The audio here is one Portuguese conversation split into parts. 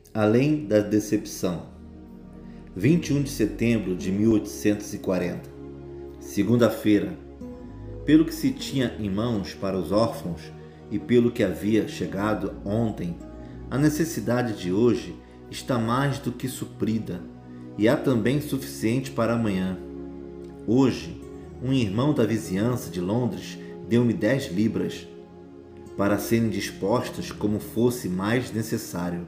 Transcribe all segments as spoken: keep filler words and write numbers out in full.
Além da decepção. vinte e um de setembro de mil oitocentos e quarenta. Segunda-feira. Pelo que se tinha em mãos para os órfãos e pelo que havia chegado ontem, a necessidade de hoje está mais do que suprida e há também suficiente para amanhã. Hoje, um irmão da vizinhança de Londres deu-me dez libras para serem dispostas como fosse mais necessário.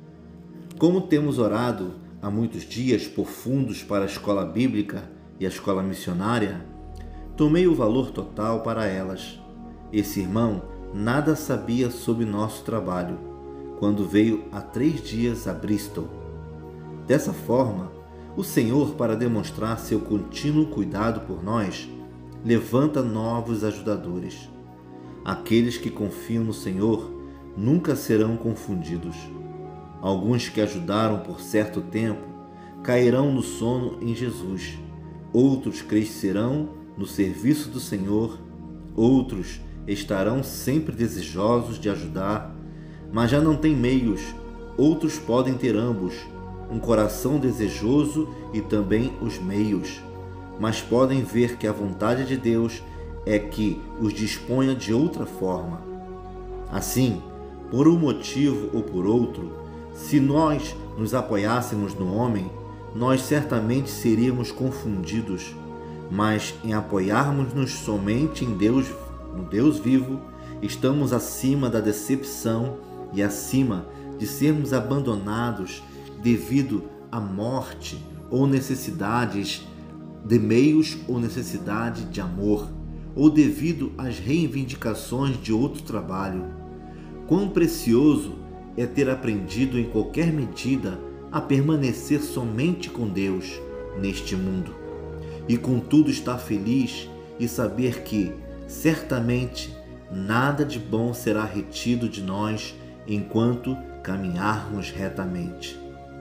Como temos orado há muitos dias por fundos para a escola bíblica e a escola missionária, tomei o valor total para elas. Esse irmão nada sabia sobre nosso trabalho, quando veio há três dias a Bristol. Dessa forma, o Senhor, para demonstrar seu contínuo cuidado por nós, levanta novos ajudadores. Aqueles que confiam no Senhor nunca serão confundidos. Alguns que ajudaram por certo tempo cairão no sono em Jesus. Outros crescerão no serviço do Senhor. Outros estarão sempre desejosos de ajudar, mas já não têm meios. Outros podem ter ambos, um coração desejoso e também os meios, mas podem ver que a vontade de Deus é que os disponha de outra forma. Assim, por um motivo ou por outro, se nós nos apoiássemos no homem, nós certamente seríamos confundidos, mas em apoiarmos-nos somente em Deus, no Deus vivo, estamos acima da decepção e acima de sermos abandonados devido à morte ou necessidades de meios ou necessidade de amor, ou devido às reivindicações de outro trabalho. Quão precioso é ter aprendido em qualquer medida a permanecer somente com Deus neste mundo, e contudo estar feliz e saber que, certamente, nada de bom será retido de nós enquanto caminharmos retamente.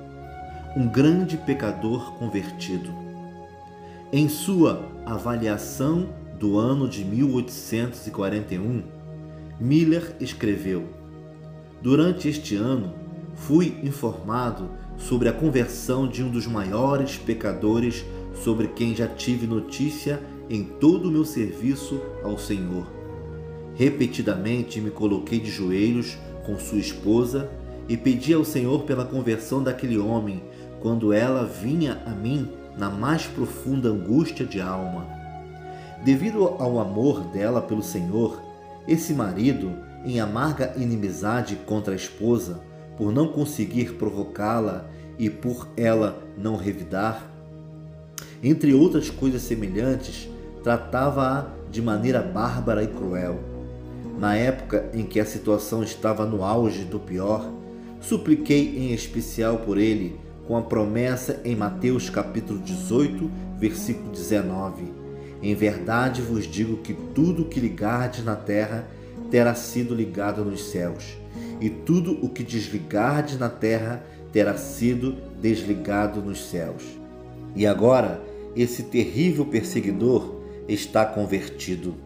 Um grande pecador convertido. Em sua avaliação do ano de mil oitocentos e quarenta e um, Miller escreveu: durante este ano, fui informado sobre a conversão de um dos maiores pecadores sobre quem já tive notícia em todo o meu serviço ao Senhor. Repetidamente me coloquei de joelhos com sua esposa e pedi ao Senhor pela conversão daquele homem quando ela vinha a mim na mais profunda angústia de alma. Devido ao amor dela pelo Senhor, esse marido, em amarga inimizade contra a esposa, por não conseguir provocá-la e por ela não revidar, entre outras coisas semelhantes, tratava-a de maneira bárbara e cruel. Na época em que a situação estava no auge do pior, supliquei em especial por ele, com a promessa em Mateus capítulo dezoito, versículo dezenove: em verdade vos digo que tudo o que ligardes na terra terá sido ligado nos céus, e tudo o que desligardes na terra terá sido desligado nos céus. E agora, esse terrível perseguidor está convertido.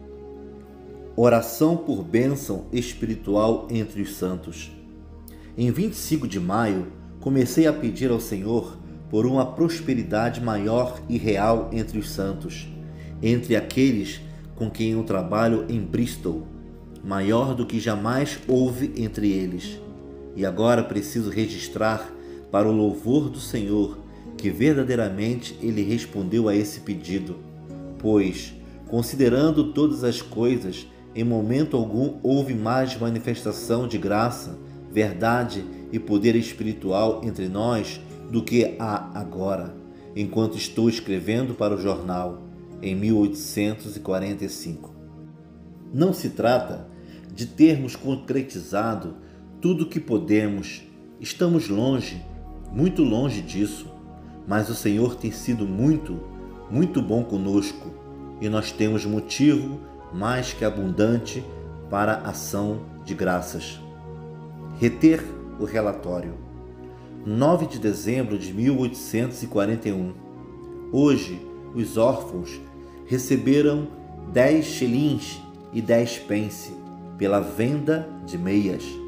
Oração por bênção espiritual entre os santos. Em vinte e cinco de maio, comecei a pedir ao Senhor por uma prosperidade maior e real entre os santos, entre aqueles com quem eu trabalho em Bristol, maior do que jamais houve entre eles. E agora preciso registrar para o louvor do Senhor que verdadeiramente Ele respondeu a esse pedido, pois, considerando todas as coisas, em momento algum houve mais manifestação de graça, verdade e poder espiritual entre nós do que há agora, enquanto estou escrevendo para o jornal, em mil oitocentos e quarenta e cinco. Não se trata de termos concretizado tudo o que podemos. Estamos longe, muito longe disso, mas o Senhor tem sido muito, muito bom conosco e nós temos motivo mais que abundante para ação de graças. Reter o relatório. nove de dezembro de mil oitocentos e quarenta e um. Hoje, os órfãos receberam dez shillings e dez pence pela venda de meias.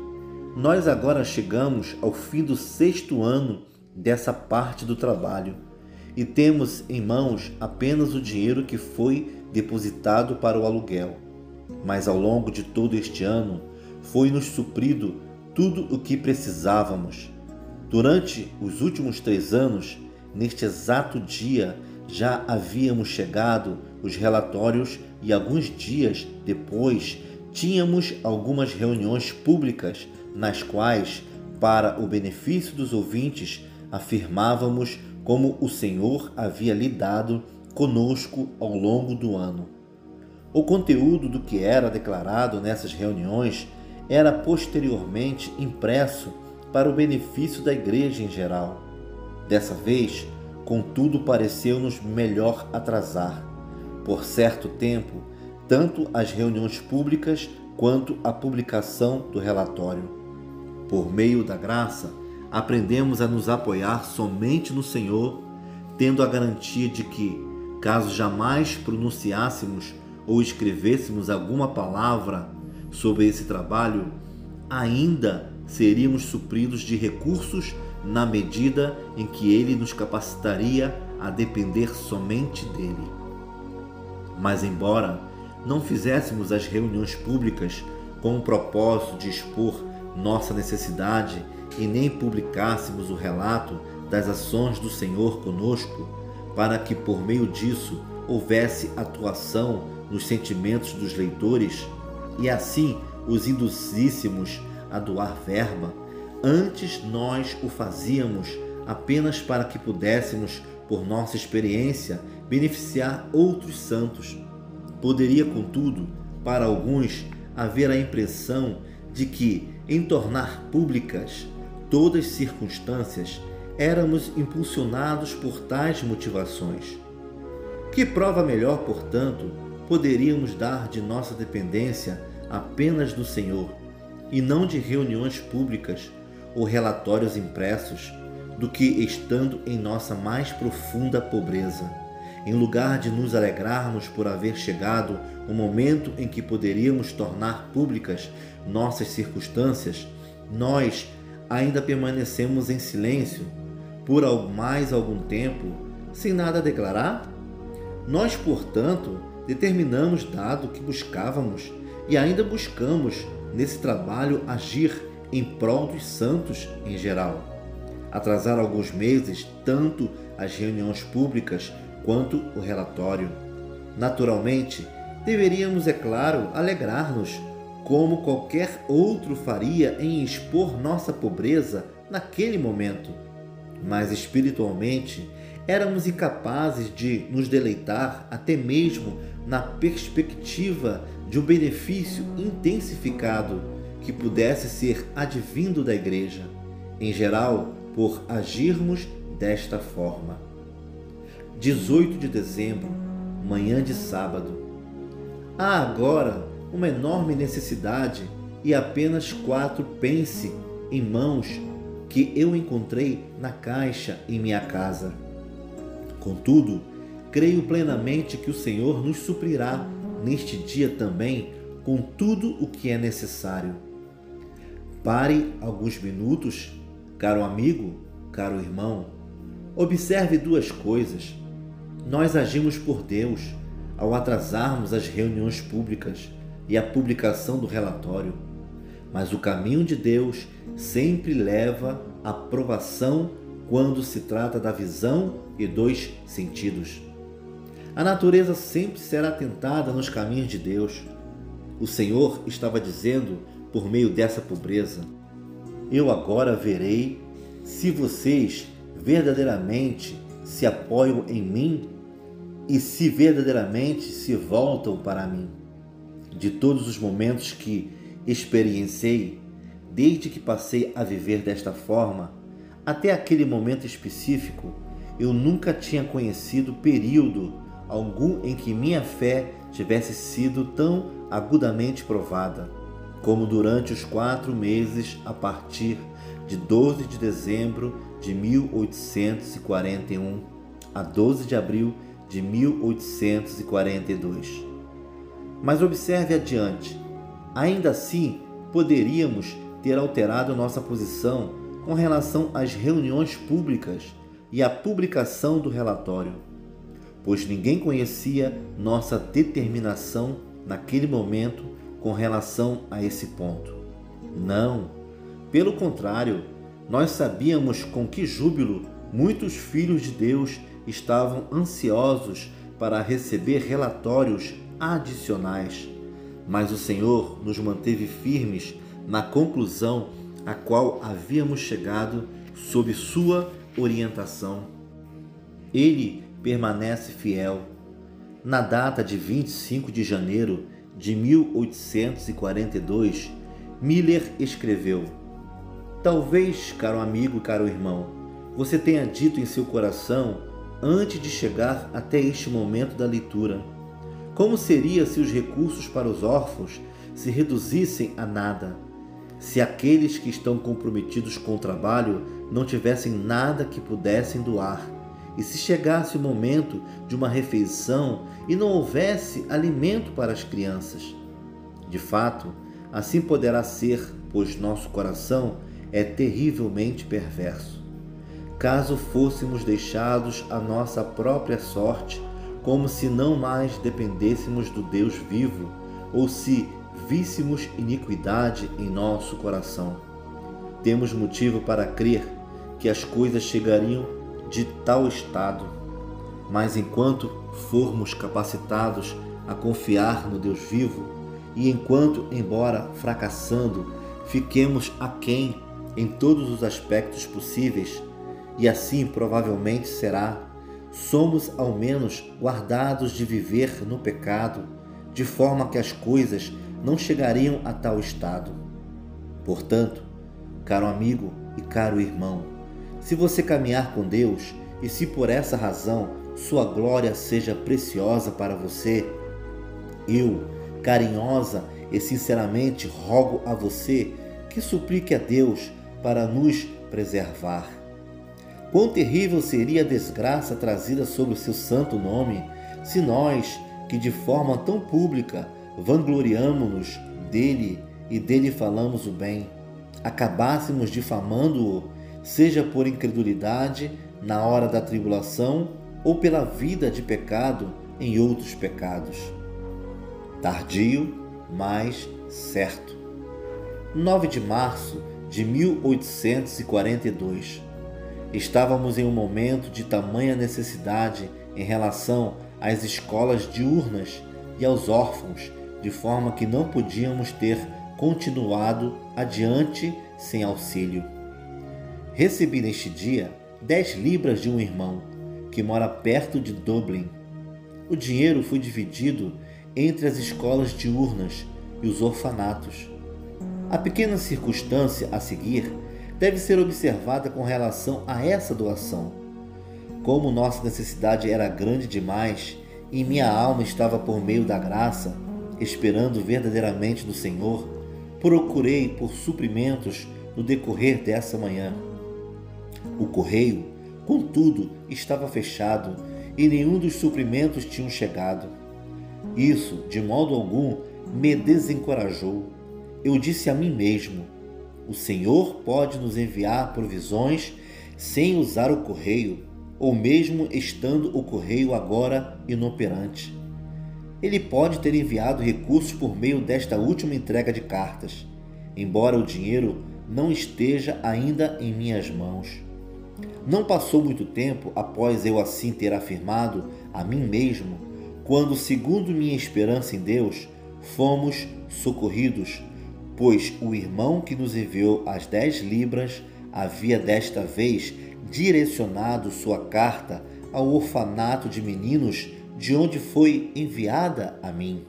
Nós agora chegamos ao fim do sexto ano dessa parte do trabalho e temos em mãos apenas o dinheiro que foi depositado para o aluguel. Mas ao longo de todo este ano foi-nos suprido tudo o que precisávamos. Durante os últimos três anos, neste exato dia, já havíamos chegado os relatórios e alguns dias depois tínhamos algumas reuniões públicas nas quais, para o benefício dos ouvintes, afirmávamos como o Senhor havia lidado conosco ao longo do ano. O conteúdo do que era declarado nessas reuniões era posteriormente impresso para o benefício da igreja em geral. Dessa vez, contudo, pareceu-nos melhor atrasar, por certo tempo, tanto as reuniões públicas quanto a publicação do relatório. Por meio da graça, aprendemos a nos apoiar somente no Senhor, tendo a garantia de que, caso jamais pronunciássemos ou escrevêssemos alguma palavra sobre esse trabalho, ainda seríamos supridos de recursos na medida em que Ele nos capacitaria a depender somente dele. Mas embora não fizéssemos as reuniões públicas com o propósito de expor nossa necessidade e nem publicássemos o relato das ações do Senhor conosco, para que por meio disso houvesse atuação nos sentimentos dos leitores e assim os induzíssemos a doar verba, antes nós o fazíamos apenas para que pudéssemos, por nossa experiência, beneficiar outros santos. Poderia, contudo, para alguns, haver a impressão de que, em tornar públicas todas as circunstâncias, éramos impulsionados por tais motivações. Que prova melhor, portanto, poderíamos dar de nossa dependência apenas do Senhor, e não de reuniões públicas ou relatórios impressos, do que estando em nossa mais profunda pobreza, em lugar de nos alegrarmos por haver chegado o momento em que poderíamos tornar públicas nossas circunstâncias, nós ainda permanecemos em silêncio por mais algum tempo, sem nada a declarar? Nós, portanto, determinamos, dado que buscávamos e ainda buscamos nesse trabalho, agir em prol dos santos em geral. Atrasar alguns meses tanto as reuniões públicas quanto o relatório. Naturalmente, deveríamos, é claro, alegrar-nos, como qualquer outro faria em expor nossa pobreza naquele momento. Mas espiritualmente, éramos incapazes de nos deleitar até mesmo na perspectiva de um benefício intensificado que pudesse ser advindo da igreja, em geral, por agirmos desta forma. dezoito de dezembro, manhã de sábado. Há agora uma enorme necessidade e apenas quatro pence em mãos que eu encontrei na caixa em minha casa. Contudo, creio plenamente que o Senhor nos suprirá neste dia também com tudo o que é necessário. Pare alguns minutos, caro amigo, caro irmão. Observe duas coisas. Nós agimos por Deus ao atrasarmos as reuniões públicas e a publicação do relatório, mas o caminho de Deus sempre leva à aprovação quando se trata da visão e dos sentidos. A natureza sempre será tentada nos caminhos de Deus. O Senhor estava dizendo, por meio dessa pobreza: eu agora verei se vocês verdadeiramente se apoiam em mim e se verdadeiramente se voltam para mim. De todos os momentos que experienciei, desde que passei a viver desta forma, até aquele momento específico, eu nunca tinha conhecido período algum em que minha fé tivesse sido tão agudamente provada, como durante os quatro meses a partir de doze de dezembro de mil oitocentos e quarenta e um a doze de abril de mil oitocentos e quarenta e dois. Mas observe adiante, ainda assim poderíamos ter alterado nossa posição com relação às reuniões públicas e à publicação do relatório, pois ninguém conhecia nossa determinação naquele momento com relação a esse ponto. Não, pelo contrário, nós sabíamos com que júbilo muitos filhos de Deus estavam ansiosos para receber relatórios adicionais, mas o Senhor nos manteve firmes na conclusão a qual havíamos chegado sob sua orientação. Ele permanece fiel. Na data de vinte e cinco de janeiro de mil oitocentos e quarenta e dois, Miller escreveu: talvez, caro amigo e caro irmão, você tenha dito em seu coração, antes de chegar até este momento da leitura, como seria se os recursos para os órfãos se reduzissem a nada, se aqueles que estão comprometidos com o trabalho não tivessem nada que pudessem doar, e se chegasse o momento de uma refeição e não houvesse alimento para as crianças. De fato, assim poderá ser, pois nosso coração é terrivelmente perverso. Caso fôssemos deixados à nossa própria sorte, como se não mais dependêssemos do Deus vivo, ou se víssemos iniquidade em nosso coração. Temos motivo para crer que as coisas chegariam de tal estado, mas enquanto formos capacitados a confiar no Deus vivo, e enquanto, embora fracassando, fiquemos aquém em todos os aspectos possíveis, e assim provavelmente será, somos ao menos guardados de viver no pecado, de forma que as coisas não chegariam a tal estado. Portanto, caro amigo e caro irmão, se você caminhar com Deus e se por essa razão sua glória seja preciosa para você, eu, carinhosa e sinceramente, rogo a você que suplique a Deus para nos preservar. Quão terrível seria a desgraça trazida sobre o seu santo nome, se nós, que de forma tão pública vangloriamo-nos dele e dele falamos o bem, acabássemos difamando-o, seja por incredulidade na hora da tribulação ou pela vida de pecado em outros pecados. Tardio, mas certo. nove de março de mil oitocentos e quarenta e dois. Estávamos em um momento de tamanha necessidade em relação às escolas diurnas e aos órfãos, de forma que não podíamos ter continuado adiante sem auxílio. Recebi neste dia dez libras de um irmão que mora perto de Dublin. O dinheiro foi dividido entre as escolas diurnas e os orfanatos. A pequena circunstância a seguir deve ser observada com relação a essa doação. Como nossa necessidade era grande demais e minha alma estava por meio da graça, esperando verdadeiramente do Senhor, procurei por suprimentos no decorrer dessa manhã. O correio, contudo, estava fechado e nenhum dos suprimentos tinham chegado. Isso, de modo algum, me desencorajou. Eu disse a mim mesmo: o Senhor pode nos enviar provisões sem usar o correio, ou mesmo estando o correio agora inoperante. Ele pode ter enviado recursos por meio desta última entrega de cartas, embora o dinheiro não esteja ainda em minhas mãos. Não passou muito tempo após eu assim ter afirmado a mim mesmo, quando, segundo minha esperança em Deus, fomos socorridos, pois o irmão que nos enviou as dez libras havia desta vez direcionado sua carta ao orfanato de meninos de onde foi enviada a mim.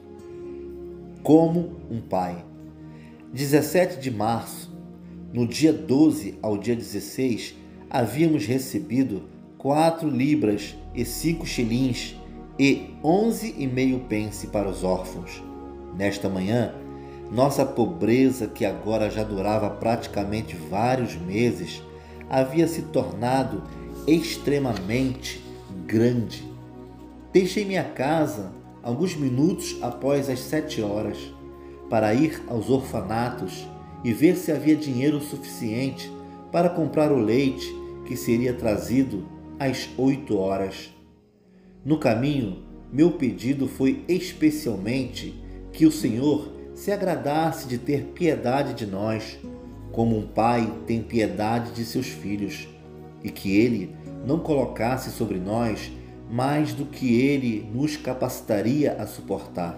Como um pai. dezessete de março, no dia doze ao dia dezesseis, havíamos recebido quatro libras e cinco shillings e onze e meio pence para os órfãos. Nesta manhã, nossa pobreza, que agora já durava praticamente vários meses, havia se tornado extremamente grande. Deixei minha casa alguns minutos após as sete horas para ir aos orfanatos e ver se havia dinheiro suficiente para comprar o leite que seria trazido às oito horas. No caminho, meu pedido foi especialmente que o Senhor se agradasse de ter piedade de nós, como um pai tem piedade de seus filhos, e que Ele não colocasse sobre nós mais do que Ele nos capacitaria a suportar.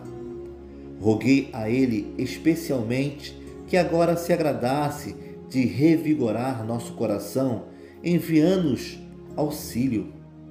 Roguei a Ele especialmente que agora se agradasse de revigorar nosso coração, enviando-nos auxílio.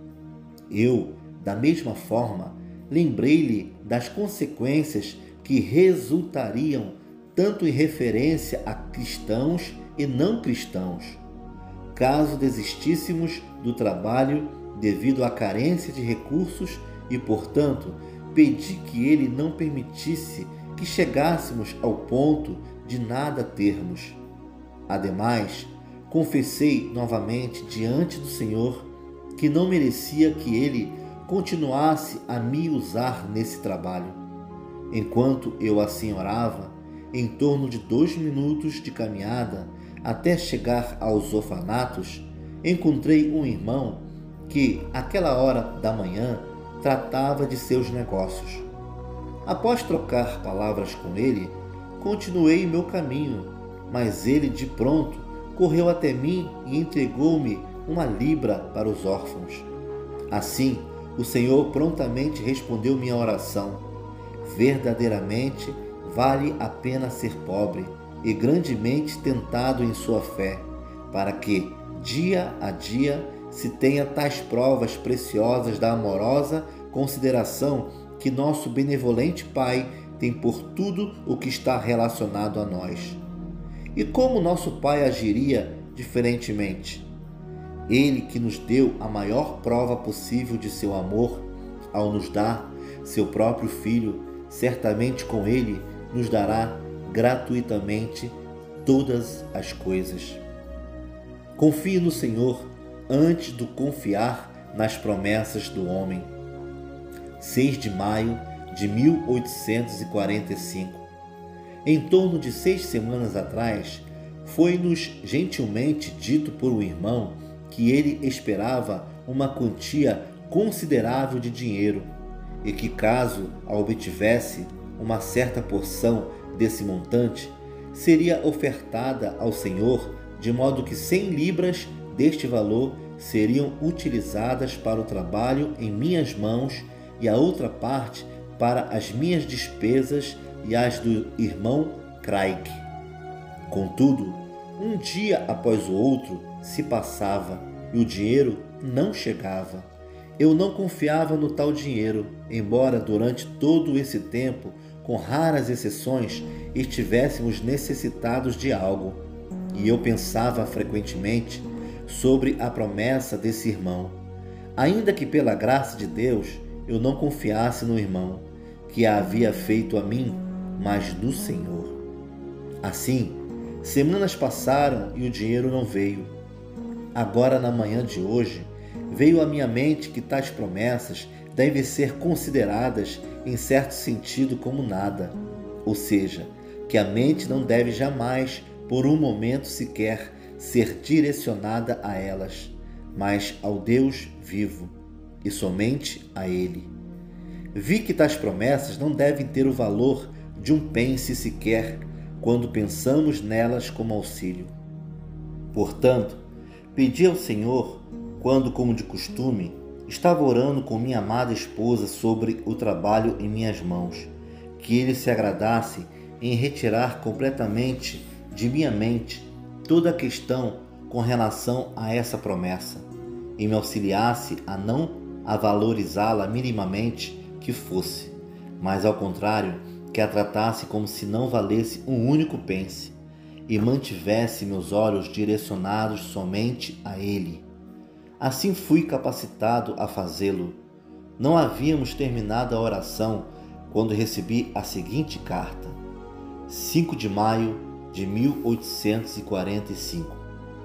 Eu, da mesma forma, lembrei-lhe das consequências que resultariam tanto em referência a cristãos e não cristãos, caso desistíssemos do trabalho devido à carência de recursos e, portanto, pedi que ele não permitisse que chegássemos ao ponto de nada termos. Ademais, confessei novamente diante do Senhor que não merecia que ele continuasse a me usar nesse trabalho. Enquanto eu assim orava, em torno de dois minutos de caminhada até chegar aos orfanatos, encontrei um irmão que, àquela hora da manhã, tratava de seus negócios. Após trocar palavras com ele, continuei meu caminho, mas ele de pronto correu até mim e entregou-me uma libra para os órfãos. Assim, o Senhor prontamente respondeu minha oração. Verdadeiramente vale a pena ser pobre e grandemente tentado em sua fé, para que, dia a dia, se tenha tais provas preciosas da amorosa consideração que nosso benevolente Pai tem por tudo o que está relacionado a nós. E como nosso Pai agiria diferentemente? Ele que nos deu a maior prova possível de seu amor, ao nos dar seu próprio Filho, certamente com ele nos dará gratuitamente todas as coisas. Confie no Senhor antes de confiar nas promessas do homem. seis de maio de mil oitocentos e quarenta e cinco. Em torno de seis semanas atrás, foi-nos gentilmente dito por um irmão que ele esperava uma quantia considerável de dinheiro e que, caso a obtivesse, uma certa porção desse montante seria ofertada ao Senhor, de modo que cem libras deste valor seriam utilizadas para o trabalho em minhas mãos e a outra parte para as minhas despesas e as do irmão Craig. Contudo, um dia após o outro se passava e o dinheiro não chegava. Eu não confiava no tal dinheiro, embora durante todo esse tempo, com raras exceções, estivéssemos necessitados de algo. E eu pensava frequentemente sobre a promessa desse irmão, ainda que pela graça de Deus eu não confiasse no irmão que a havia feito a mim, mas no Senhor. Assim, semanas passaram e o dinheiro não veio. Agora, na manhã de hoje, veio à minha mente que tais promessas devem ser consideradas em certo sentido como nada, ou seja, que a mente não deve jamais, por um momento sequer, ser direcionada a elas, mas ao Deus vivo, e somente a Ele. Vi que tais promessas não devem ter o valor de um pence sequer quando pensamos nelas como auxílio. Portanto, pedi ao Senhor, quando, como de costume, estava orando com minha amada esposa sobre o trabalho em minhas mãos, que Ele se agradasse em retirar completamente de minha mente toda a questão com relação a essa promessa e me auxiliasse a não a valorizá-la minimamente que fosse, mas ao contrário, que a tratasse como se não valesse um único pence e mantivesse meus olhos direcionados somente a Ele. Assim fui capacitado a fazê-lo. Não havíamos terminado a oração quando recebi a seguinte carta: cinco de maio de mil oitocentos e quarenta e cinco.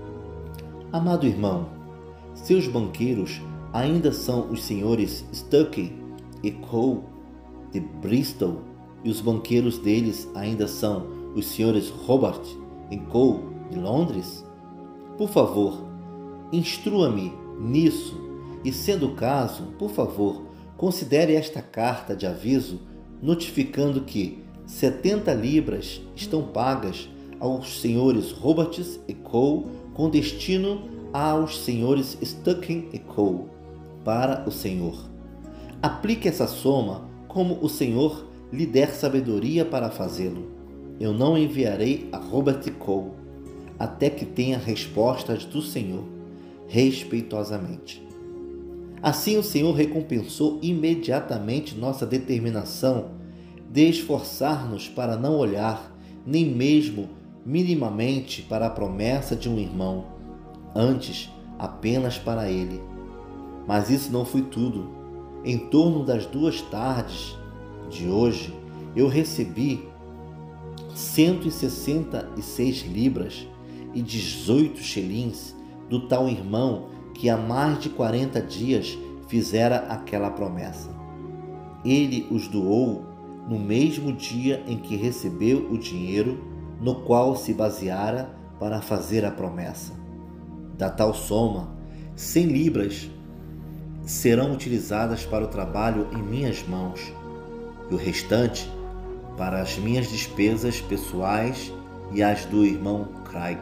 Amado irmão, seus banqueiros ainda são os senhores Stuckey e Cole de Bristol, e os banqueiros deles ainda são os senhores Robert Co., de Londres? Por favor, instrua-me nisso e, sendo o caso, por favor, considere esta carta de aviso notificando que setenta libras estão pagas aos senhores Robarts e Co. com destino aos senhores Stucken e Co. para o senhor. Aplique essa soma como o senhor lhe der sabedoria para fazê-lo. Eu não enviarei a Robert e Co. até que tenha respostas do senhor, respeitosamente. Assim o Senhor recompensou imediatamente nossa determinação de esforçar-nos para não olhar, nem mesmo minimamente, para a promessa de um irmão, antes apenas para ele. Mas isso não foi tudo. Em torno das duas tardes de hoje, eu recebi cento e sessenta e seis libras e dezoito shillings do tal irmão que há mais de quarenta dias fizera aquela promessa. Ele os doou no mesmo dia em que recebeu o dinheiro no qual se baseara para fazer a promessa. Da tal soma, cem libras serão utilizadas para o trabalho em minhas mãos e o restante para as minhas despesas pessoais e as do irmão Craig.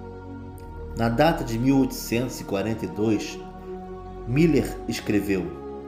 Na data de mil oitocentos e quarenta e dois, Miller escreveu: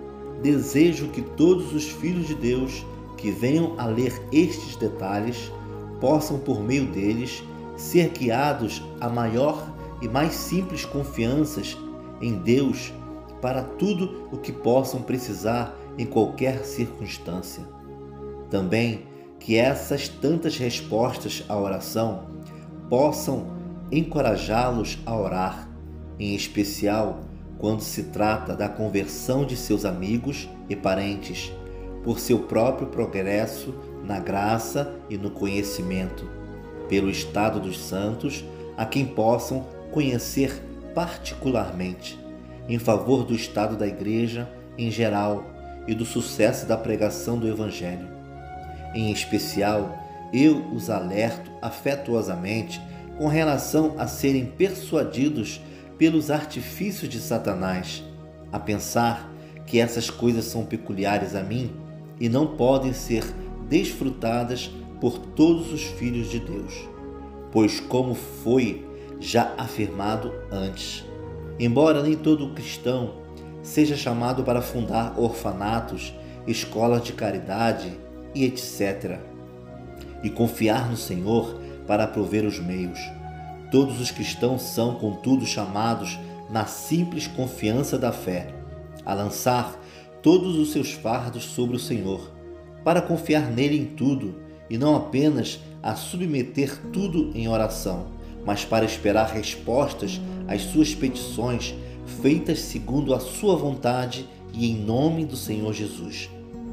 desejo que todos os filhos de Deus que venham a ler estes detalhes possam, por meio deles, ser guiados a maior e mais simples confianças em Deus para tudo o que possam precisar em qualquer circunstância. Também que essas tantas respostas à oração possam encorajá-los a orar, em especial quando se trata da conversão de seus amigos e parentes, por seu próprio progresso na graça e no conhecimento, pelo estado dos santos, a quem possam conhecer particularmente, em favor do estado da Igreja em geral e do sucesso da pregação do Evangelho. Em especial, eu os alerto afetuosamente com relação a serem persuadidos pelos artifícios de Satanás, a pensar que essas coisas são peculiares a mim e não podem ser desfrutadas por todos os filhos de Deus, pois, como foi já afirmado antes, embora nem todo cristão seja chamado para fundar orfanatos, escolas de caridade e etcétera, e confiar no Senhor para prover os meios. Todos os cristãos são, contudo, chamados, na simples confiança da fé, a lançar todos os seus fardos sobre o Senhor, para confiar nele em tudo, e não apenas a submeter tudo em oração, mas para esperar respostas às suas petições, feitas segundo a sua vontade e em nome do Senhor Jesus.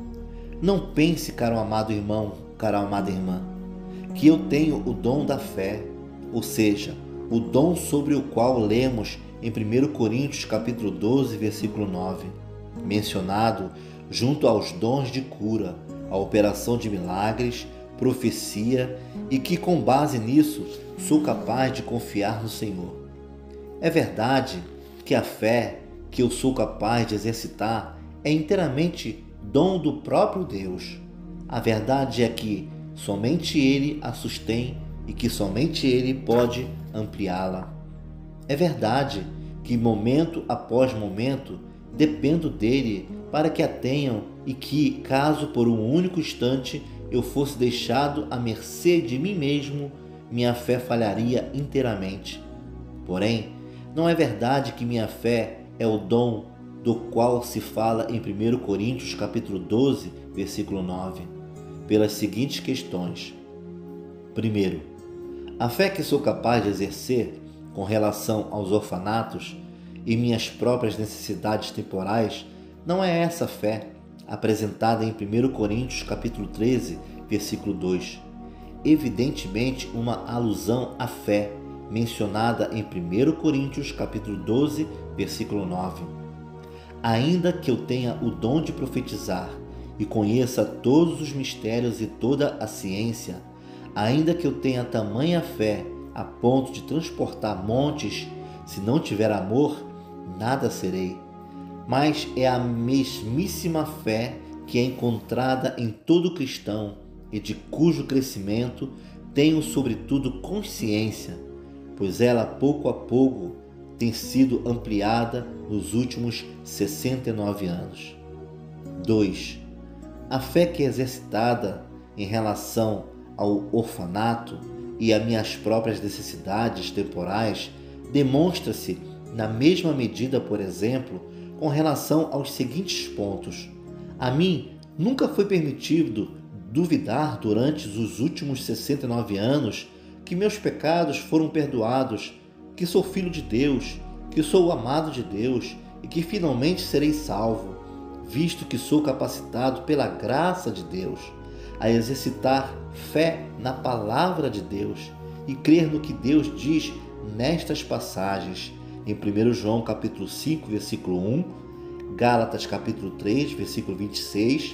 Não pense, caro amado irmão, cara amada irmã, que eu tenho o dom da fé, ou seja, o dom sobre o qual lemos em primeiro Coríntios capítulo doze, versículo nove, mencionado junto aos dons de cura, a operação de milagres, profecia, e que com base nisso sou capaz de confiar no Senhor. É verdade que a fé que eu sou capaz de exercitar é inteiramente dom do próprio Deus. A verdade é que somente Ele a sustém e que somente Ele pode ampliá-la. É verdade que momento após momento dependo dele para que a tenham e que, caso por um único instante eu fosse deixado à mercê de mim mesmo, minha fé falharia inteiramente. Porém, não é verdade que minha fé é o dom do qual se fala em primeiro Coríntios capítulo doze, versículo nove, pelas seguintes questões. Primeiro, a fé que sou capaz de exercer com relação aos orfanatos e minhas próprias necessidades temporais não é essa fé apresentada em primeiro Coríntios capítulo treze, versículo dois, evidentemente uma alusão à fé mencionada em primeiro Coríntios capítulo doze, versículo nove. Ainda que eu tenha o dom de profetizar e conheça todos os mistérios e toda a ciência, ainda que eu tenha tamanha fé a ponto de transportar montes, se não tiver amor, nada serei. Mas é a mesmíssima fé que é encontrada em todo cristão e de cujo crescimento tenho sobretudo consciência, pois ela pouco a pouco tem sido ampliada nos últimos sessenta e nove anos. dois. A fé que é exercitada em relação ao orfanato e a minhas próprias necessidades temporais demonstra-se na mesma medida, por exemplo, com relação aos seguintes pontos. A mim nunca foi permitido duvidar durante os últimos sessenta e nove anos que meus pecados foram perdoados, que sou filho de Deus, que sou o amado de Deus e que finalmente serei salvo, visto que sou capacitado pela graça de Deus a exercitar fé na palavra de Deus e crer no que Deus diz nestas passagens, em primeiro João capítulo cinco, versículo um, Gálatas capítulo três, versículo vinte e seis,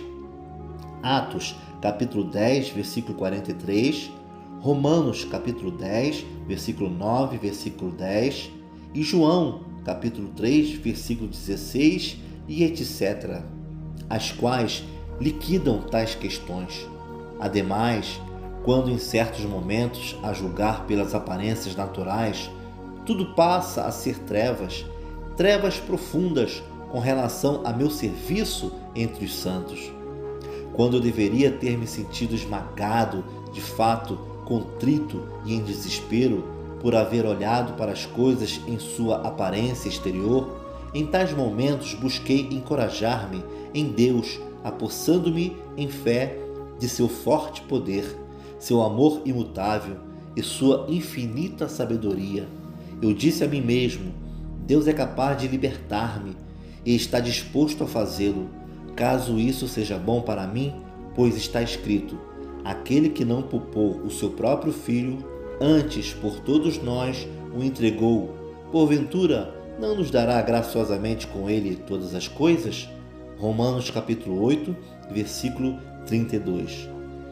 Atos capítulo dez, versículo quarenta e três, Romanos capítulo dez, versículo nove, versículo dez e João capítulo três, versículo dezesseis e etcétera, as quais liquidam tais questões. Ademais, quando em certos momentos, a julgar pelas aparências naturais, tudo passa a ser trevas, trevas profundas com relação a meu serviço entre os santos. Quando eu deveria ter me sentido esmagado, de fato, contrito e em desespero, por haver olhado para as coisas em sua aparência exterior, em tais momentos busquei encorajar-me em Deus, apossando-me em fé de seu forte poder, seu amor imutável e sua infinita sabedoria. Eu disse a mim mesmo: Deus é capaz de libertar-me e está disposto a fazê-lo, caso isso seja bom para mim, pois está escrito: aquele que não poupou o seu próprio filho, antes por todos nós o entregou, porventura não nos dará graciosamente com ele todas as coisas? Romanos capítulo oito, versículo trinta e dois.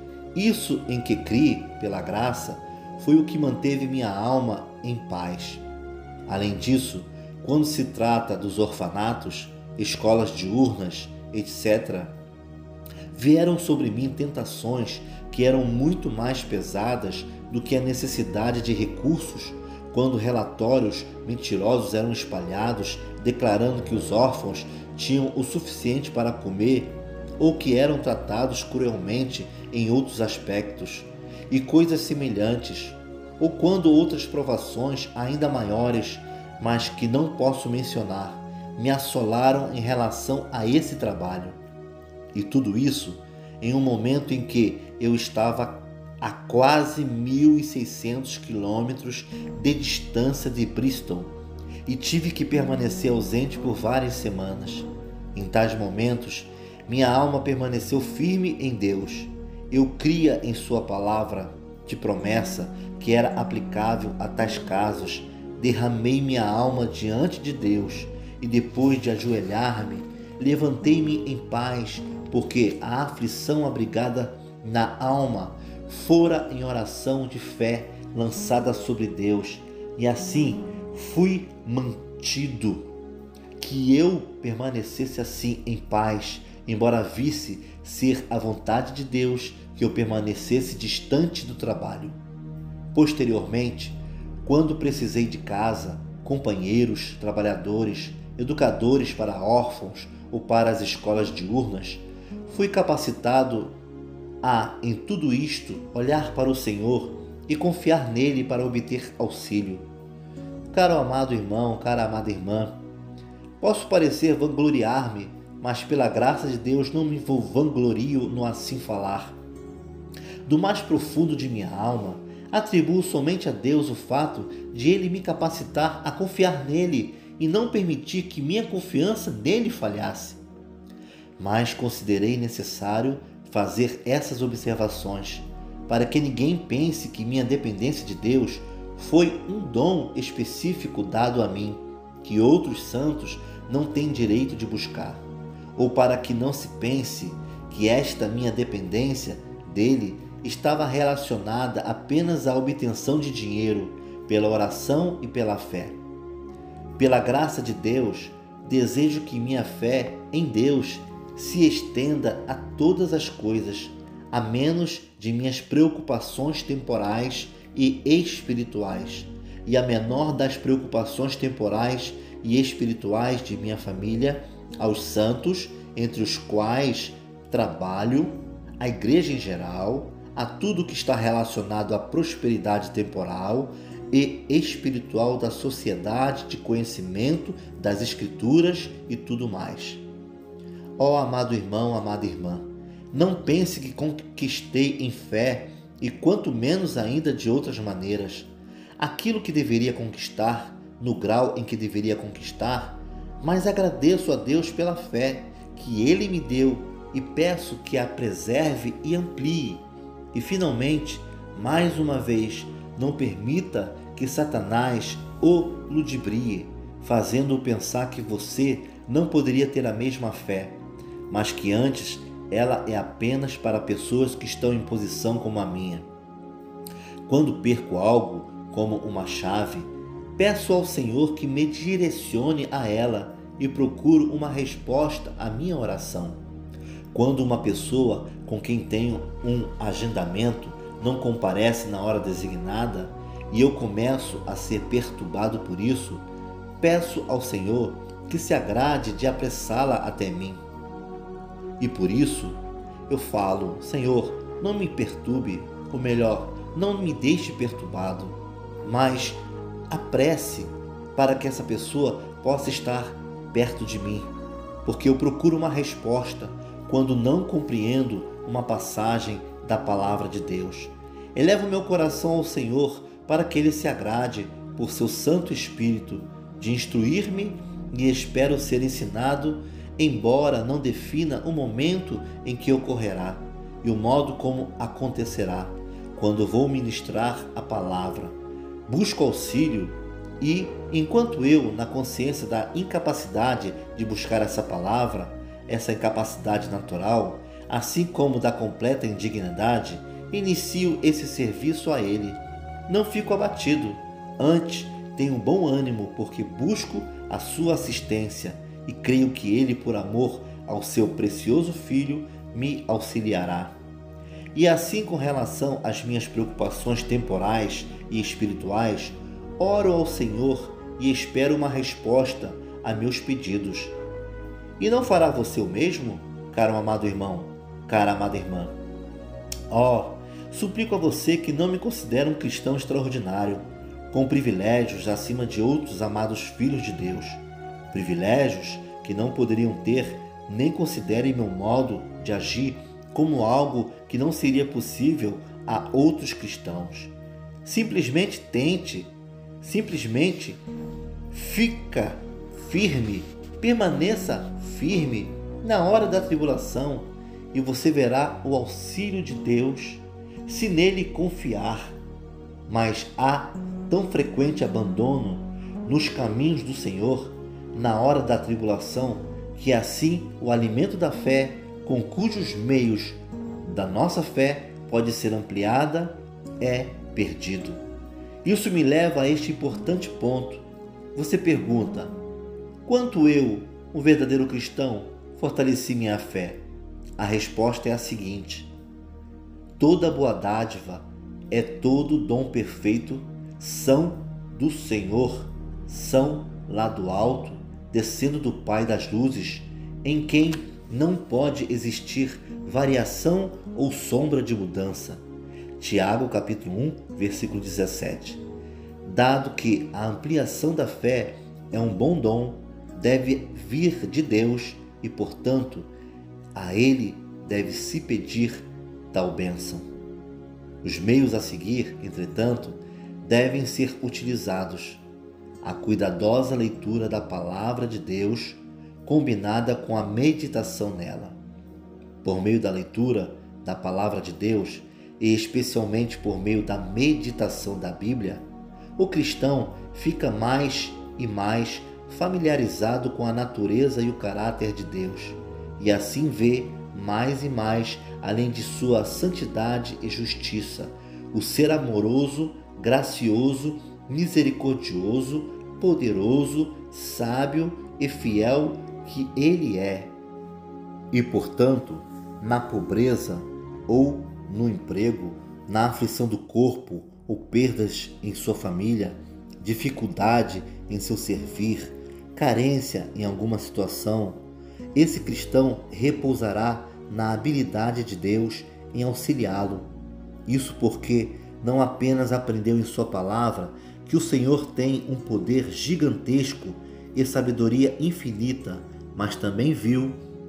Isso em que criei pela graça foi o que manteve minha alma em paz. Além disso, quando se trata dos orfanatos, escolas diurnas, etcétera, vieram sobre mim tentações que eram muito mais pesadas do que a necessidade de recursos, quando relatórios mentirosos eram espalhados declarando que os órfãos tinham o suficiente para comer ou que eram tratados cruelmente em outros aspectos, e coisas semelhantes, ou quando outras provações ainda maiores, mas que não posso mencionar, me assolaram em relação a esse trabalho. E tudo isso em um momento em que eu estava a quase mil e seiscentos quilômetros de distância de Bristol e tive que permanecer ausente por várias semanas. Em tais momentos, minha alma permaneceu firme em Deus. Eu cria em sua palavra de promessa que era aplicável a tais casos. Derramei minha alma diante de Deus e depois de ajoelhar-me, levantei-me em paz, porque a aflição abrigada na alma fora em oração de fé lançada sobre Deus, e assim fui mantido. Que eu permanecesse assim em paz, embora visse ser a vontade de Deus que eu permanecesse distante do trabalho. Posteriormente, quando precisei de casa, companheiros, trabalhadores, educadores para órfãos ou para as escolas diurnas, fui capacitado a, em tudo isto, olhar para o Senhor e confiar nele para obter auxílio. Caro amado irmão, cara amada irmã, posso parecer vangloriar-me, mas pela graça de Deus não me vanglorio no assim falar. Do mais profundo de minha alma, atribuo somente a Deus o fato de Ele me capacitar a confiar nele e não permitir que minha confiança nele falhasse. Mas considerei necessário fazer essas observações, para que ninguém pense que minha dependência de Deus foi um dom específico dado a mim, que outros santos não têm direito de buscar, ou para que não se pense que esta minha dependência dele estava relacionada apenas à obtenção de dinheiro pela oração e pela fé. Pela graça de Deus, desejo que minha fé em Deus se estenda a todas as coisas, a menos de minhas preocupações temporais e espirituais, e a menor das preocupações temporais e espirituais de minha família, aos santos, entre os quais trabalho, à igreja em geral, a tudo que está relacionado à prosperidade temporal e espiritual da sociedade de conhecimento das Escrituras e tudo mais. Ó amado irmão, amada irmã, não pense que conquistei em fé e quanto menos ainda de outras maneiras aquilo que deveria conquistar no grau em que deveria conquistar, mas agradeço a Deus pela fé que Ele me deu e peço que a preserve e amplie. E finalmente, mais uma vez, não permita que Satanás o ludibrie, fazendo-o pensar que você não poderia ter a mesma fé, mas que antes ela é apenas para pessoas que estão em posição como a minha. Quando perco algo, como uma chave, peço ao Senhor que me direcione a ela e procuro uma resposta à minha oração. Quando uma pessoa com quem tenho um agendamento não comparece na hora designada e eu começo a ser perturbado por isso, peço ao Senhor que se agrade de apressá-la até mim. E por isso eu falo: Senhor, não me perturbe, ou melhor, não me deixe perturbado, mas apresse para que essa pessoa possa estar perto de mim, porque eu procuro uma resposta quando não compreendo uma passagem da palavra de Deus. Elevo meu coração ao Senhor para que Ele se agrade, por seu Santo Espírito, de instruir-me, e espero ser ensinado, embora não defina o momento em que ocorrerá e o modo como acontecerá, quando vou ministrar a palavra. Busco auxílio e, enquanto eu, na consciência da incapacidade de buscar essa palavra, essa incapacidade natural, assim como da completa indignidade, inicio esse serviço a Ele. Não fico abatido, antes tenho bom ânimo, porque busco a sua assistência e creio que Ele, por amor ao seu precioso Filho, me auxiliará. E assim, com relação às minhas preocupações temporais e espirituais, oro ao Senhor e espero uma resposta a meus pedidos. E não fará você o mesmo, caro amado irmão, cara amada irmã? Ó, oh, suplico a você que não me considere um cristão extraordinário, com privilégios acima de outros amados filhos de Deus. Privilégios que não poderiam ter, nem considere meu modo de agir como algo que não seria possível a outros cristãos. Simplesmente tente, simplesmente fica firme, permaneça firme na hora da tribulação e você verá o auxílio de Deus se nele confiar. Mas há tão frequente abandono nos caminhos do Senhor na hora da tribulação que assim o alimento da fé, com cujos meios da nossa fé pode ser ampliada, é perdido. Isso me leva a este importante ponto. Você pergunta: quanto eu, um verdadeiro cristão, fortaleci minha fé? A resposta é a seguinte: toda boa dádiva é todo dom perfeito, são do Senhor, são lá do alto, descendo do Pai das luzes, em quem não pode existir variação ou sombra de mudança. Tiago capítulo um, versículo dezessete. Dado que a ampliação da fé é um bom dom, deve vir de Deus e, portanto, a Ele deve se pedir tal bênção. Os meios a seguir, entretanto, devem ser utilizados. A cuidadosa leitura da palavra de Deus, combinada com a meditação nela. Por meio da leitura da palavra de Deus, e especialmente por meio da meditação da Bíblia, o cristão fica mais e mais familiarizado com a natureza e o caráter de Deus, e assim vê mais e mais além de sua santidade e justiça, o ser amoroso, gracioso, misericordioso, poderoso, sábio e fiel que Ele é. E, portanto, na pobreza ou no emprego, na aflição do corpo ou perdas em sua família, dificuldade em seu servir, carência em alguma situação, esse cristão repousará na habilidade de Deus em auxiliá-lo. Isso porque não apenas aprendeu em sua palavra que o Senhor tem um poder gigantesco e sabedoria infinita, mas também viu,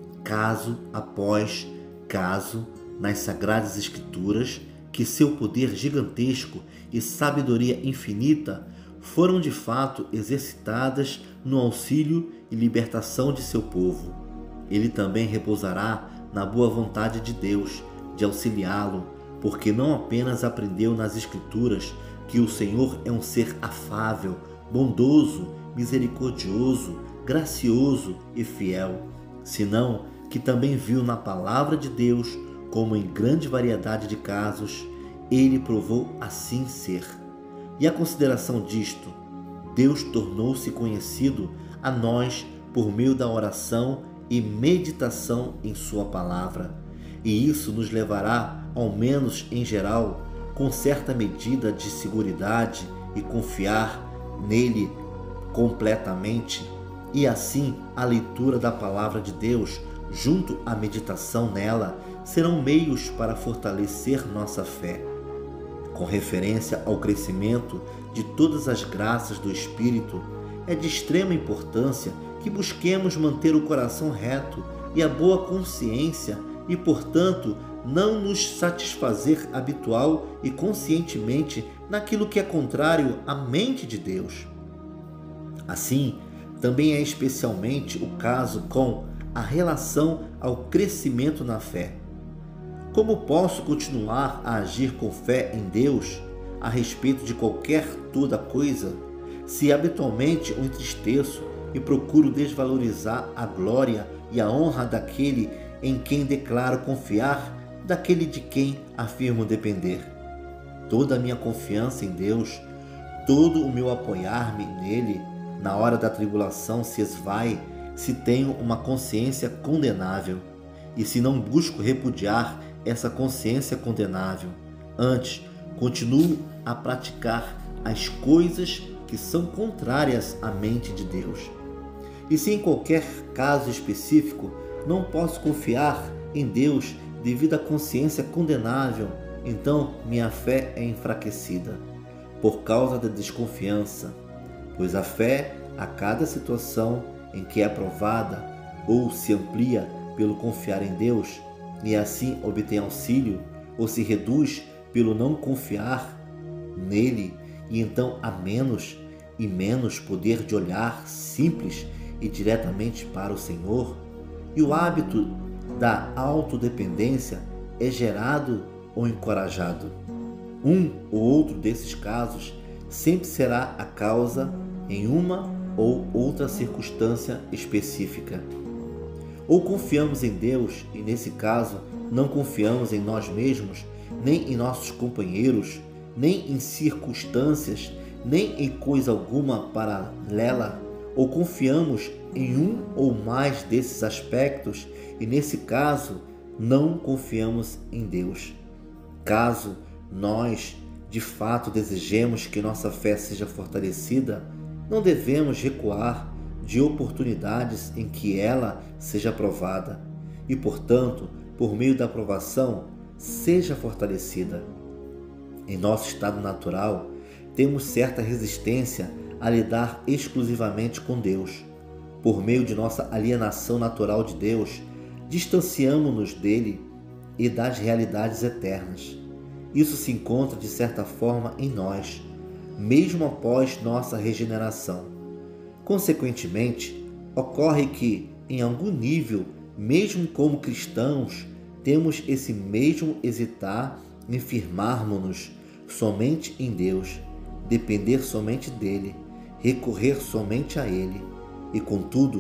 caso após caso, nas Sagradas Escrituras, que seu poder gigantesco e sabedoria infinita foram de fato exercitadas no auxílio e libertação de seu povo. Ele também repousará na boa vontade de Deus de auxiliá-lo, porque não apenas aprendeu nas Escrituras que o Senhor é um ser afável, bondoso, misericordioso, gracioso e fiel, senão que também viu na palavra de Deus como em grande variedade de casos ele provou assim ser. E a consideração disto, Deus tornou-se conhecido a nós por meio da oração e meditação em sua palavra. E isso nos levará, ao menos em geral, com certa medida de seguridade e confiar nele completamente. E assim a leitura da palavra de Deus, junto à meditação nela, serão meios para fortalecer nossa fé. Com referência ao crescimento de todas as graças do Espírito, é de extrema importância que busquemos manter o coração reto e a boa consciência e, portanto, não nos satisfazer habitual e conscientemente naquilo que é contrário à mente de Deus. Assim, também é especialmente o caso com a relação ao crescimento na fé. Como posso continuar a agir com fé em Deus a respeito de qualquer toda coisa, se habitualmente o entristeço e procuro desvalorizar a glória e a honra daquele em quem declaro confiar, daquele de quem afirmo depender? Toda a minha confiança em Deus, todo o meu apoiar-me nele na hora da tribulação se esvai se tenho uma consciência condenável, e se não busco repudiar essa consciência condenável. Antes, continuo a praticar as coisas que são contrárias à mente de Deus. E se em qualquer caso específico não posso confiar em Deus devido à consciência condenável, então minha fé é enfraquecida por causa da desconfiança, pois a fé, a cada situação em que é provada ou se amplia pelo confiar em Deus e assim obtém auxílio, ou se reduz pelo não confiar nele e então há menos e menos poder de olhar simples e diretamente para o Senhor. E o hábito da autodependência é gerado ou encorajado. Um ou outro desses casos sempre será a causa em uma ou outra circunstância específica. Ou confiamos em Deus e, nesse caso, não confiamos em nós mesmos, nem em nossos companheiros, nem em circunstâncias, nem em coisa alguma paralela. Ou confiamos em um ou mais desses aspectos e, nesse caso, não confiamos em Deus. Caso nós, de fato, desejemos que nossa fé seja fortalecida, não devemos recuar de oportunidades em que ela seja aprovada e, portanto, por meio da aprovação, seja fortalecida. Em nosso estado natural, temos certa resistência a lidar exclusivamente com Deus. Por meio de nossa alienação natural de Deus, distanciamo-nos dele e das realidades eternas. Isso se encontra, de certa forma, em nós, mesmo após nossa regeneração. Consequentemente, ocorre que, em algum nível, mesmo como cristãos, temos esse mesmo hesitar em firmarmos-nos somente em Deus, depender somente dele, recorrer somente a ele. E, contudo,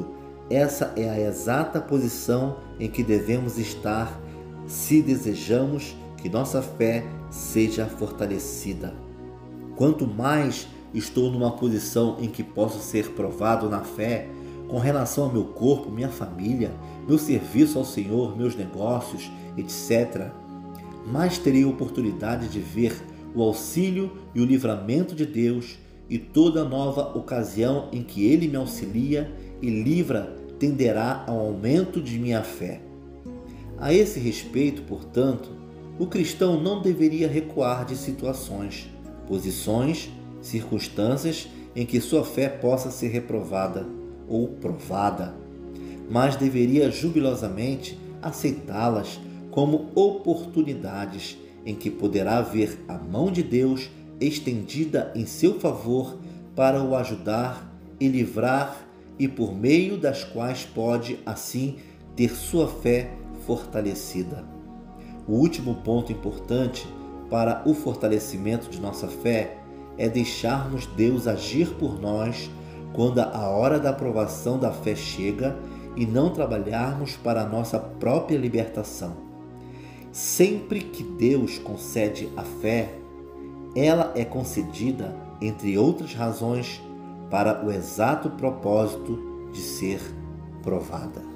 essa é a exata posição em que devemos estar se desejamos que nossa fé seja fortalecida. Quanto mais estou numa posição em que posso ser provado na fé, com relação ao meu corpo, minha família, meu serviço ao Senhor, meus negócios, etcétera, mais terei oportunidade de ver o auxílio e o livramento de Deus, e toda nova ocasião em que Ele me auxilia e livra tenderá ao aumento de minha fé. A esse respeito, portanto, o cristão não deveria recuar de situações, posições, circunstâncias em que sua fé possa ser reprovada ou provada, mas deveria jubilosamente aceitá-las como oportunidades em que poderá ver a mão de Deus estendida em seu favor para o ajudar e livrar, e por meio das quais pode, assim, ter sua fé fortalecida. O último ponto importante para o fortalecimento de nossa fé é deixarmos Deus agir por nós quando a hora da aprovação da fé chega e não trabalharmos para a nossa própria libertação. Sempre que Deus concede a fé, ela é concedida, entre outras razões, para o exato propósito de ser provada.